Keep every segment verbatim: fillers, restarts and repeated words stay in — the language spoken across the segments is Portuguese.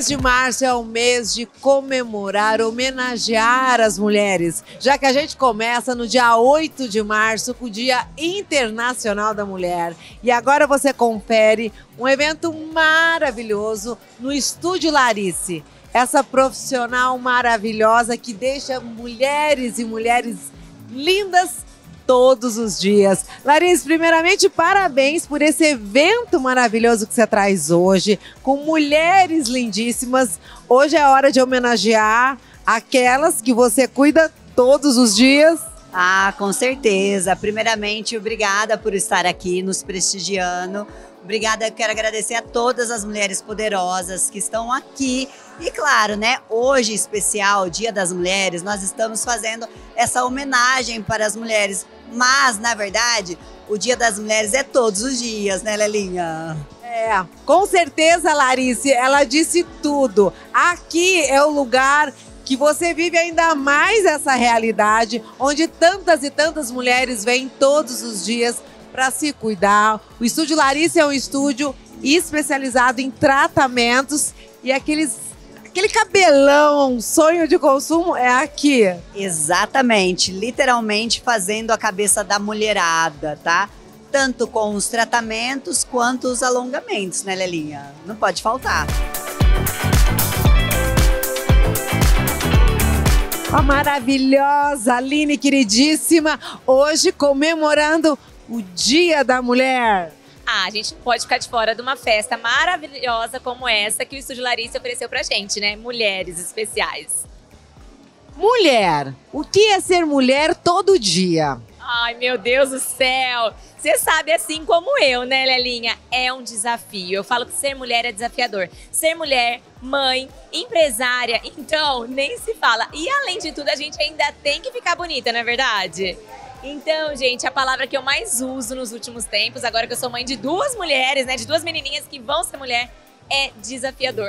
mês de março é o mês de comemorar, homenagear as mulheres, já que a gente começa no dia oito de março, com o Dia Internacional da Mulher. E agora você confere um evento maravilhoso no Estúdio Larice. Essa profissional maravilhosa que deixa mulheres e mulheres lindas todos os dias. Larice, primeiramente, parabéns por esse evento maravilhoso que você traz hoje, com mulheres lindíssimas. Hoje é hora de homenagear aquelas que você cuida todos os dias. Ah, com certeza. Primeiramente, obrigada por estar aqui nos prestigiando. Obrigada, eu quero agradecer a todas as mulheres poderosas que estão aqui. E claro, né, hoje especial, Dia das Mulheres, nós estamos fazendo essa homenagem para as mulheres. Mas, na verdade, o Dia das Mulheres é todos os dias, né, Lelinha? É, com certeza, Larice, ela disse tudo. Aqui é o lugar que você vive ainda mais essa realidade, onde tantas e tantas mulheres vêm todos os dias para se cuidar. O Estúdio Larice é um estúdio especializado em tratamentos e aqueles, aquele cabelão, sonho de consumo é aqui. Exatamente, literalmente fazendo a cabeça da mulherada, tá? Tanto com os tratamentos quanto os alongamentos, né, Lelinha? Não pode faltar. A maravilhosa Aline, queridíssima, hoje comemorando o Dia da Mulher. Ah, a gente não pode ficar de fora de uma festa maravilhosa como essa que o Estúdio Larice ofereceu pra gente, né? Mulheres especiais. Mulher, o que é ser mulher todo dia? Ai, meu Deus do céu! Você sabe assim como eu, né, Lelinha? É um desafio. Eu falo que ser mulher é desafiador. Ser mulher, mãe, empresária, então nem se fala. E além de tudo, a gente ainda tem que ficar bonita, não é verdade? Então, gente, a palavra que eu mais uso nos últimos tempos, agora que eu sou mãe de duas mulheres, né, de duas menininhas que vão ser mulher, é desafiador.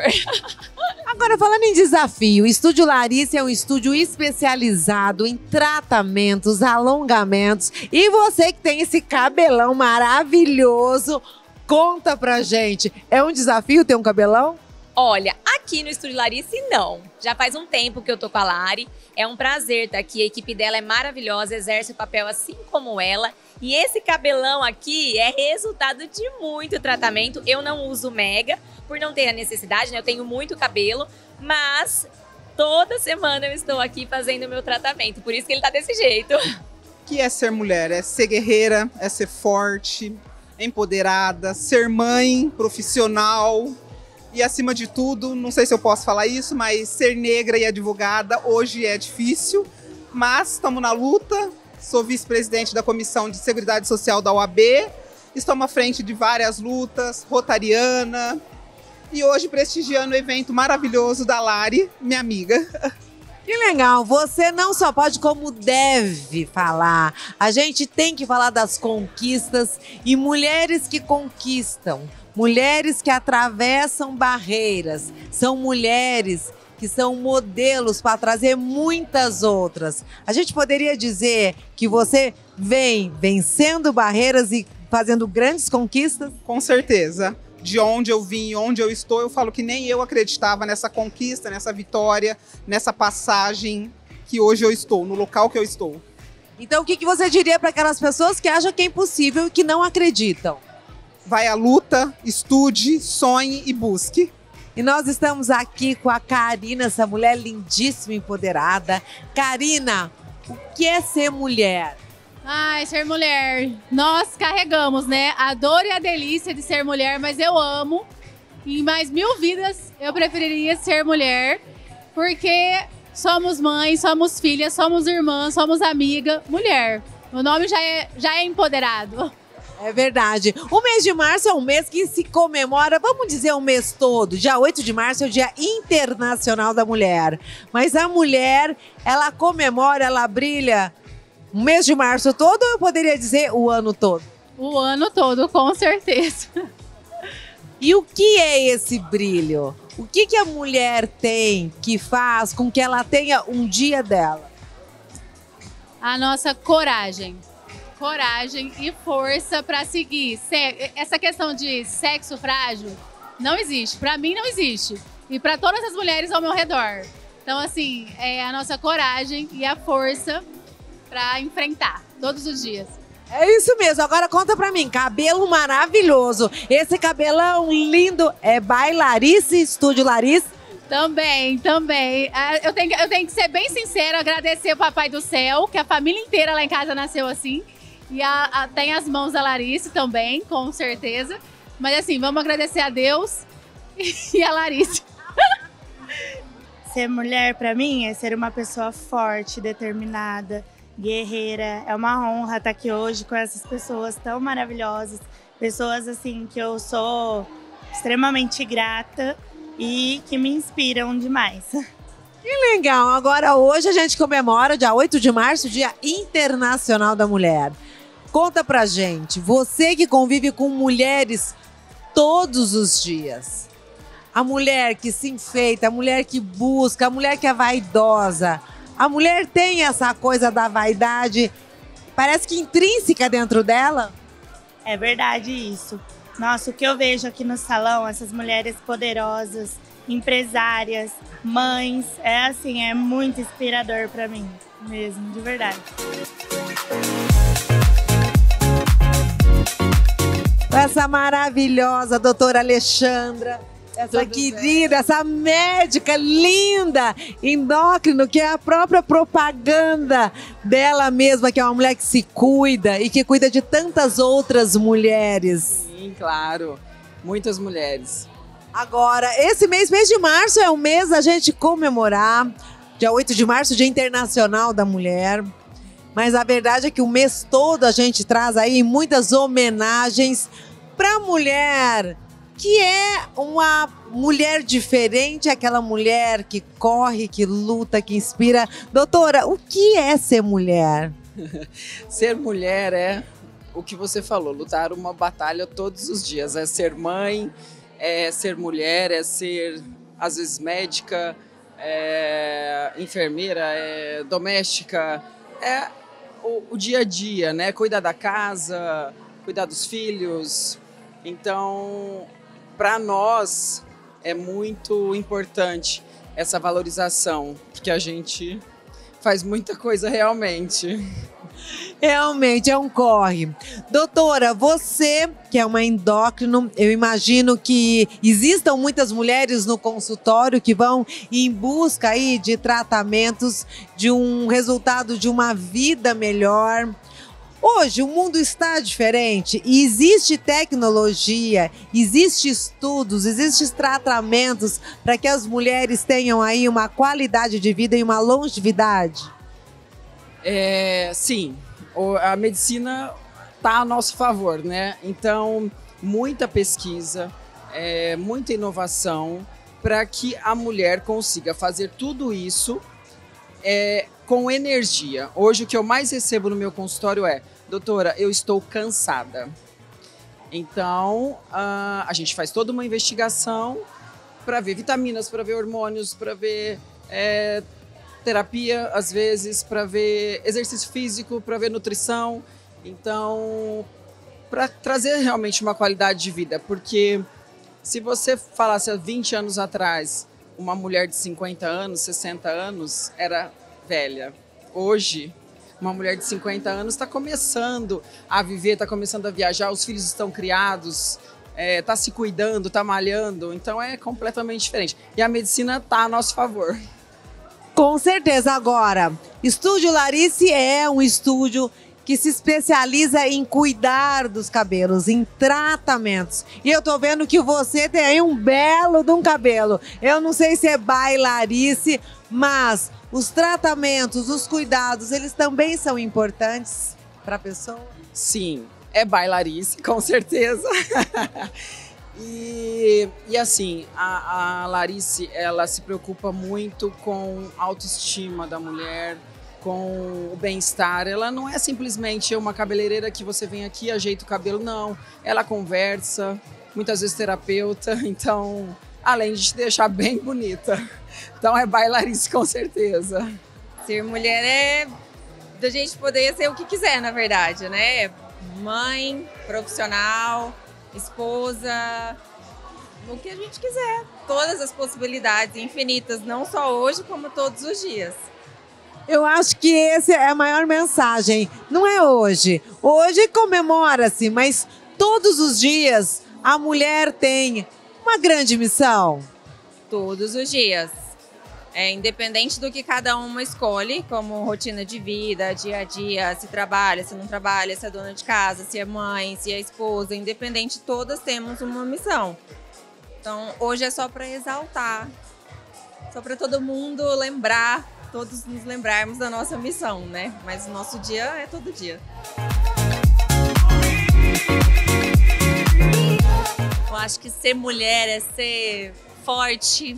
Agora, falando em desafio, o Estúdio Larice é um estúdio especializado em tratamentos, alongamentos. E você que tem esse cabelão maravilhoso, conta pra gente, é um desafio ter um cabelão? Olha, aqui no Estúdio Larice, não. Já faz um tempo que eu tô com a Lari. É um prazer estar aqui. A equipe dela é maravilhosa, exerce o papel assim como ela. E esse cabelão aqui é resultado de muito tratamento. Eu não uso mega, por não ter a necessidade, né? Eu tenho muito cabelo, mas toda semana eu estou aqui fazendo o meu tratamento. Por isso que ele tá desse jeito. O que é ser mulher? É ser guerreira, é ser forte, empoderada, ser mãe, profissional. E, acima de tudo, não sei se eu posso falar isso, mas ser negra e advogada hoje é difícil, mas estamos na luta. Sou vice-presidente da Comissão de Seguridade Social da O A B, estamos à frente de várias lutas, rotariana, e hoje prestigiando o evento maravilhoso da Lari, minha amiga. Que legal, você não só pode como deve falar. A gente tem que falar das conquistas e mulheres que conquistam. Mulheres que atravessam barreiras, são mulheres que são modelos para trazer muitas outras. A gente poderia dizer que você vem vencendo barreiras e fazendo grandes conquistas? Com certeza. De onde eu vim, onde eu estou, eu falo que nem eu acreditava nessa conquista, nessa vitória, nessa passagem que hoje eu estou, no local que eu estou. Então o que que você diria para aquelas pessoas que acham que é impossível e que não acreditam? Vai à luta, estude, sonhe e busque. E nós estamos aqui com a Karina, essa mulher lindíssima, empoderada. Karina, o que é ser mulher? Ai, ser mulher. Nós carregamos, né? A dor e a delícia de ser mulher, mas eu amo. Em mais mil vidas, eu preferiria ser mulher, porque somos mães, somos filhas, somos irmãs, somos amiga, mulher. O nome já é, já é empoderado. É verdade. O mês de março é um mês que se comemora, vamos dizer, o mês todo. Dia oito de março é o Dia Internacional da Mulher. Mas a mulher, ela comemora, ela brilha o mês de março todo, ou eu poderia dizer o ano todo? O ano todo, com certeza. E o que é esse brilho? O que que a mulher tem que faz com que ela tenha um dia dela? A nossa coragem. Coragem e força para seguir. Essa questão de sexo frágil não existe. Para mim não existe. e para todas as mulheres ao meu redor. Então, assim, é a nossa coragem e a força para enfrentar todos os dias. É isso mesmo. Agora conta pra mim, cabelo maravilhoso. Esse cabelão lindo é by Larice, Estúdio Larice? Também, também. Eu tenho, que- eu tenho que ser bem sincera, agradecer o Papai do Céu, que a família inteira lá em casa nasceu assim. E a- a- tem as mãos da Larice também, com certeza. Mas assim, vamos agradecer a Deus e a Larice. Ser mulher, pra mim, é ser uma pessoa forte, determinada, guerreira. É uma honra estar aqui hoje com essas pessoas tão maravilhosas. Pessoas, assim, que eu sou extremamente grata e que me inspiram demais. Que legal. Agora, hoje a gente comemora, dia oito de março, Dia Internacional da Mulher. Conta pra gente, você que convive com mulheres todos os dias. A mulher que se enfeita, a mulher que busca, a mulher que é vaidosa. A mulher tem essa coisa da vaidade, parece que intrínseca dentro dela. É verdade isso. Nossa, o que eu vejo aqui no salão, essas mulheres poderosas, empresárias, mães, é assim, é muito inspirador pra mim, mesmo, de verdade. Essa maravilhosa doutora Alexandra, essa querida, essa médica linda, endócrino, que é a própria propaganda dela mesma, que é uma mulher que se cuida e que cuida de tantas outras mulheres. Sim, claro. Muitas mulheres. Agora, esse mês, mês de março, é um mês a gente comemorar, dia oito de março, Dia Internacional da Mulher. Mas a verdade é que o mês todo a gente traz aí muitas homenagens para a mulher, que é uma mulher diferente, aquela mulher que corre, que luta, que inspira. Doutora, o que é ser mulher? Ser mulher é o que você falou, lutar uma batalha todos os dias. É ser mãe, é ser mulher, é ser, às vezes, médica, é enfermeira, é doméstica. É o, o dia a dia, né? Cuidar da casa, cuidar dos filhos. Então, para nós, é muito importante essa valorização, porque a gente faz muita coisa realmente. Realmente é um corre. Doutora, você que é uma endócrino, eu imagino que existam muitas mulheres no consultório que vão em busca aí de tratamentos, de um resultado de uma vida melhor. Hoje o mundo está diferente e existe tecnologia, existe estudos, existem tratamentos para que as mulheres tenham aí uma qualidade de vida e uma longevidade. É, sim, o- a medicina está a nosso favor, né? Então, muita pesquisa, é, muita inovação para que a mulher consiga fazer tudo isso é, com energia. Hoje, o que eu mais recebo no meu consultório é: doutora, eu estou cansada. Então, ah, a gente faz toda uma investigação para ver vitaminas, para ver hormônios, para ver é, terapia, às vezes, para ver exercício físico, para ver nutrição. Então, para trazer realmente uma qualidade de vida. Porque se você falasse há vinte anos atrás, uma mulher de cinquenta anos, sessenta anos, era velha. Hoje, uma mulher de cinquenta anos está começando a viver, está começando a viajar, os filhos estão criados, está se cuidando, está malhando. Então, é completamente diferente. E a medicina está a nosso favor. Com certeza. Agora, Estúdio Larice é um estúdio que se especializa em cuidar dos cabelos, em tratamentos. E eu tô vendo que você tem aí um belo de um cabelo. Eu não sei se é by Larice, mas os tratamentos, os cuidados, eles também são importantes para a pessoa? Sim, é by Larice, com certeza. E, e assim, a, a Larice, ela se preocupa muito com a autoestima da mulher, com o bem-estar. Ela não é simplesmente uma cabeleireira que você vem aqui e ajeita o cabelo, não. Ela conversa, muitas vezes terapeuta, então, além de te deixar bem bonita. Então é by Larice, com certeza. Ser mulher é da gente poder ser o que quiser, na verdade, né? Mãe, profissional, esposa, no que a gente quiser. Todas as possibilidades infinitas, não só hoje, como todos os dias. Eu acho que essa é a maior mensagem. Não é hoje. Hoje comemora-se, mas todos os dias a mulher tem uma grande missão. Todos os dias. É, independente do que cada uma escolhe, como rotina de vida, dia a dia, se trabalha, se não trabalha, se é dona de casa, se é mãe, se é esposa, independente, todas temos uma missão. Então, hoje é só para exaltar, só para todo mundo lembrar, todos nos lembrarmos da nossa missão, né? Mas o nosso dia é todo dia. Eu acho que ser mulher é ser forte,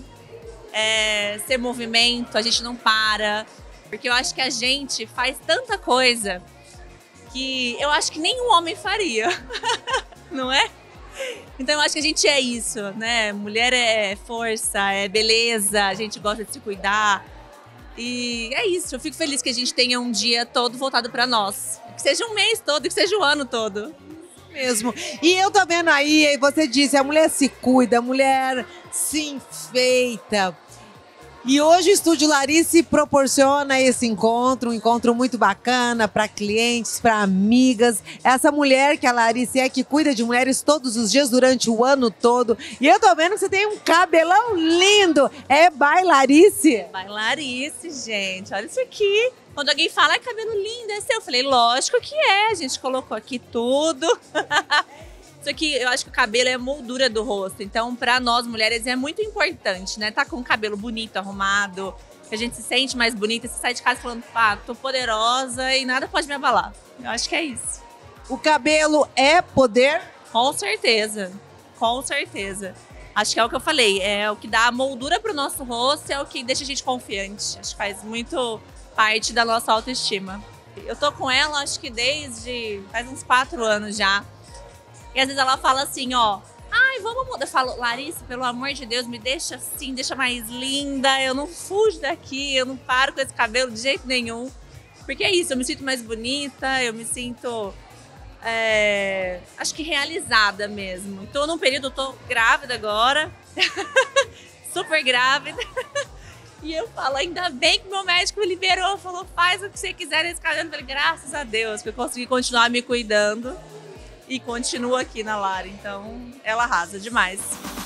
é ser movimento, a gente não para. Porque eu acho que a gente faz tanta coisa que eu acho que nenhum homem faria, não é? Então eu acho que a gente é isso, né? Mulher é força, é beleza, a gente gosta de se cuidar. E é isso, eu fico feliz que a gente tenha um dia todo voltado para nós. Que seja um mês todo, que seja o ano todo. Mesmo. E eu tô vendo aí, você disse, a mulher se cuida, a mulher se enfeita. E hoje o Estúdio Larice proporciona esse encontro, um encontro muito bacana para clientes, para amigas. Essa mulher que a Larice é, que cuida de mulheres todos os dias, durante o ano todo. E eu tô vendo que você tem um cabelão lindo. É by Larice? By Larice, gente. Olha isso aqui. Quando alguém fala, é cabelo lindo, é seu. Eu falei, lógico que é. A gente colocou aqui tudo. Isso aqui, eu acho que o cabelo é a moldura do rosto. Então, para nós mulheres é muito importante, né? Tá com o cabelo bonito, arrumado, que a gente se sente mais bonita. Você sai de casa falando, pá, tô poderosa e nada pode me abalar. Eu acho que é isso. O cabelo é poder? Com certeza, com certeza. Acho que é o que eu falei, é o que dá a moldura pro nosso rosto, é o que deixa a gente confiante. Acho que faz muito parte da nossa autoestima. Eu tô com ela, acho que desde faz uns quatro anos já. E às vezes ela fala assim, ó, ai, vamos mudar. Eu falo, Larissa, pelo amor de Deus, me deixa assim, deixa mais linda. Eu não fujo daqui, eu não paro com esse cabelo de jeito nenhum. Porque é isso, eu me sinto mais bonita, eu me sinto, é, acho que realizada mesmo. Tô num período, eu tô grávida agora, super grávida. E eu falo, ainda bem que meu médico me liberou, falou, faz o que você quiser nesse cabelo. Eu falei, graças a Deus, que eu consegui continuar me cuidando. E continua aqui na Lara, então ela arrasa demais.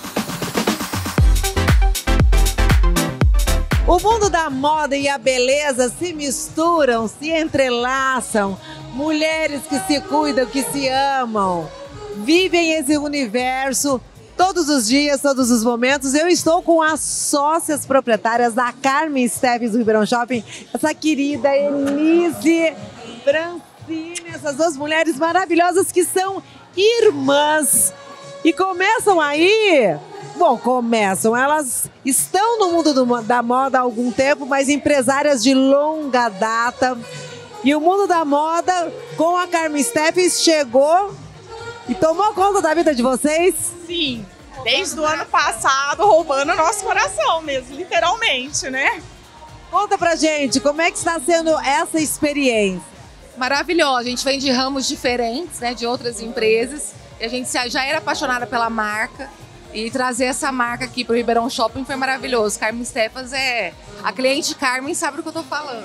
O mundo da moda e a beleza se misturam, se entrelaçam. Mulheres que se cuidam, que se amam, vivem esse universo todos os dias, todos os momentos. Eu estou com as sócias proprietárias da Carmen Steffens do Ribeirão Shopping, essa querida Elise Francine. Essas duas mulheres maravilhosas que são irmãs e começam aí, bom, começam, elas estão no mundo do, da moda há algum tempo, mas empresárias de longa data. E o mundo da moda com a Carmen Steffens chegou e tomou conta da vida de vocês? Sim, desde o ano passado roubando o nosso coração mesmo, literalmente, né? Conta pra gente, como é que está sendo essa experiência? Maravilhosa, a gente vem de ramos diferentes, né, de outras empresas, e a gente já era apaixonada pela marca, e trazer essa marca aqui para o Ribeirão Shopping foi maravilhoso. Carmen Steffens é... A cliente Carmen sabe do que eu tô falando.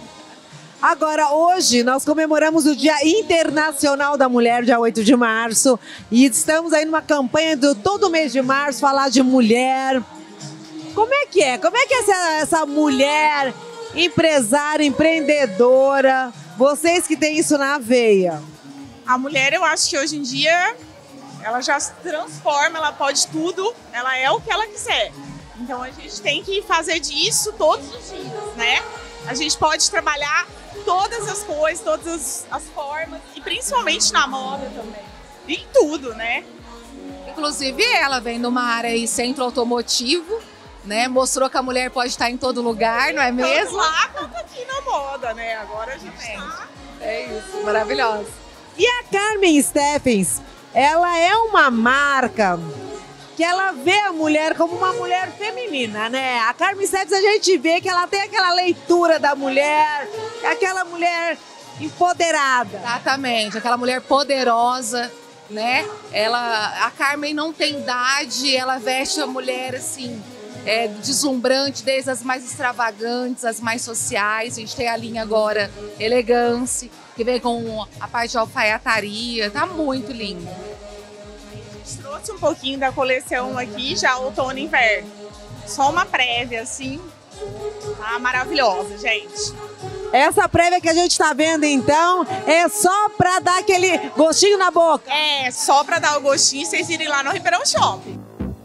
Agora, hoje, nós comemoramos o Dia Internacional da Mulher, dia oito de março, e estamos aí numa campanha do todo mês de março, falar de mulher. Como é que é? Como é que é essa, essa mulher empresária, empreendedora? Vocês que têm isso na veia. A mulher, eu acho que hoje em dia, ela já se transforma, ela pode tudo, ela é o que ela quiser. Então a gente tem que fazer disso todos os dias, né? A gente pode trabalhar todas as coisas, todas as, as formas, e principalmente na moda também. Em tudo, né? Inclusive ela vem numa área aí, centro automotivo, né? Mostrou que a mulher pode estar em todo lugar, não é mesmo? Tanto lá quanto aqui na moda, né? Agora a gente tá... É isso, maravilhosa. E a Carmen Steffens, ela é uma marca que ela vê a mulher como uma mulher feminina, né? A Carmen Steffens, a gente vê que ela tem aquela leitura da mulher, aquela mulher empoderada. Exatamente, aquela mulher poderosa, né? Ela, a Carmen não tem idade, ela veste a mulher assim, é, deslumbrante, desde as mais extravagantes, as mais sociais. A gente tem a linha agora Elegance, que vem com a parte de alfaiataria, tá muito lindo. A gente trouxe um pouquinho da coleção aqui, já outono e inverno. Só uma prévia, assim, tá maravilhosa, gente. Essa prévia que a gente tá vendo, então, é só pra dar aquele gostinho na boca. É, só pra dar o gostinho e vocês irem lá no Ribeirão Shopping.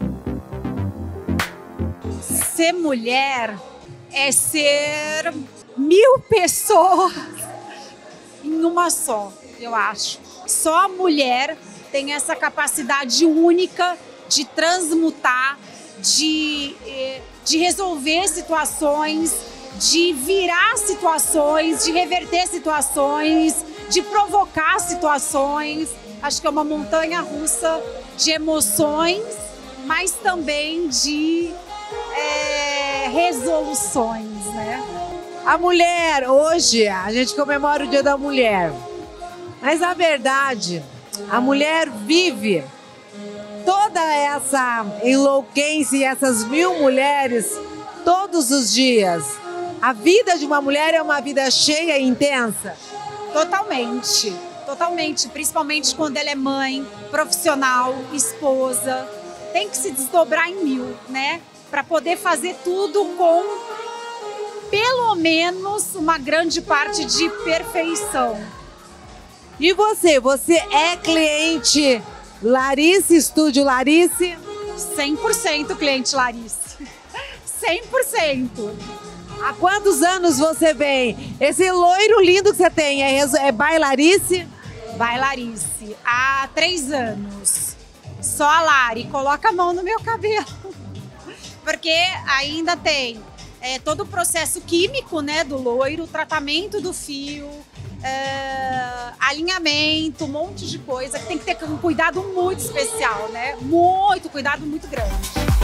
Ser mulher é ser mil pessoas em uma só, eu acho. Só a mulher tem essa capacidade única de transmutar, de, de resolver situações, de virar situações, de reverter situações, de provocar situações. Acho que é uma montanha russa de emoções, mas também de é, resoluções, né? A mulher, hoje, a gente comemora o Dia da Mulher. Mas, na verdade, a mulher vive toda essa enlouquência e essas mil mulheres todos os dias. A vida de uma mulher é uma vida cheia e intensa? Totalmente, totalmente. Principalmente quando ela é mãe, profissional, esposa. Tem que se desdobrar em mil, né? Para poder fazer tudo com, pelo menos, uma grande parte de perfeição. E você? Você é cliente Larice, Estúdio Larice? cem por cento cliente Larice. cem por cento. Há quantos anos você vem? Esse loiro lindo que você tem é, é by Larice? By Larice. Há três anos. Só a Lari coloca a mão no meu cabelo. Porque ainda tem é, todo o processo químico, né, do loiro, o tratamento do fio, é, alinhamento, um monte de coisa que tem que ter um cuidado muito especial, né? Muito cuidado, muito grande.